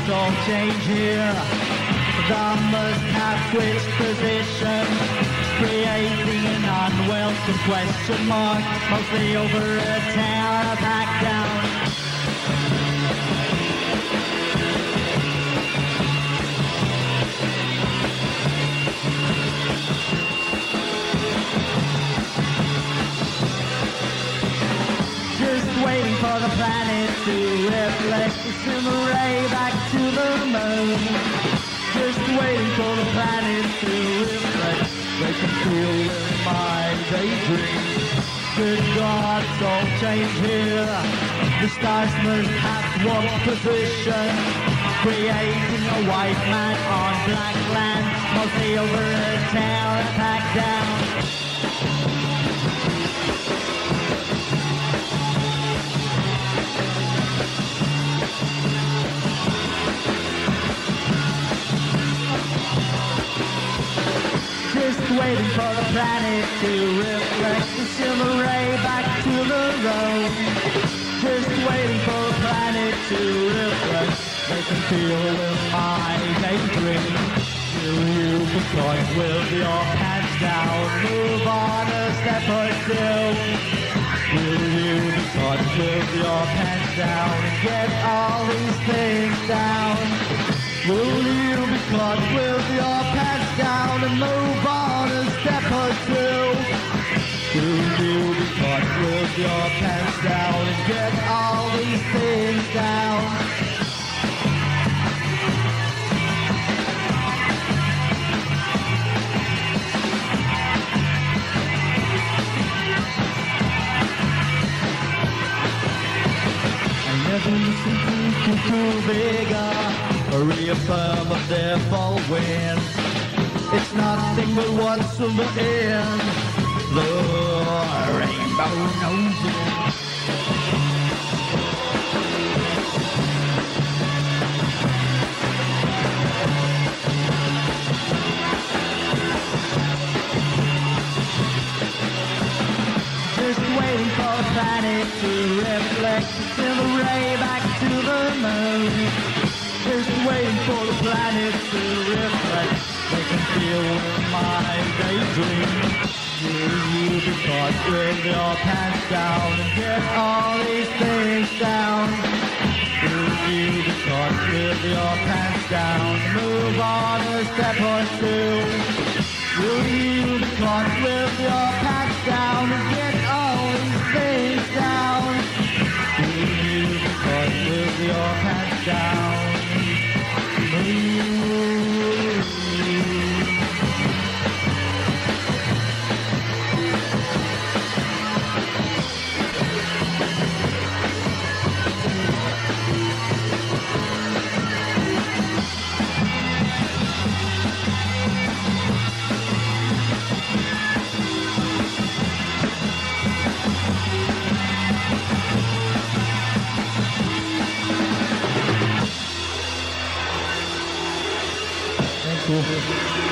gods all change here. Thou must have switched position, creating an unwelcome question mark, mostly over a tower packed down. Just waiting for the planet to reflect the similar ray back to the moon. Just waiting for the planet to reflect. They can feel in my daydream. Good God, it's all change here. The stars must have swapped position, creating a white man on black land, mostly over a tower packed down. Just waiting for the planet to reflect the silver ray back to the road. Just waiting for the planet to reflect. They can feel in my daydream. Will you be caught with your pants down? Move on a step or two. Will you be caught with your pants down and get all these things down? Will you be caught with your pants down and move on a step or two? Will you be caught with your pants down and get all these things down? I never listen to bigger or reaffirm of their fall wind. It's nothing but what's on the end. The rainbow knows it. Just waiting for the planet to reflect the silver ray back to the moon. Just waiting for the planet to reflect. They can feel in my daydream. Will you be caught with your pants down and get all these things down? Will you be caught with your pants down? Move on a step or two. Will you be caught with your pants down and get all these things down? Will you be caught with your pants down? Cool.